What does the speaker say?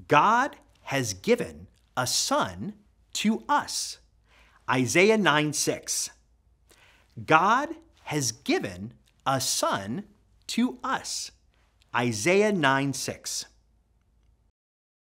God has given a son to us. Isaiah 9:6. God has given a son to us. Isaiah 9:6.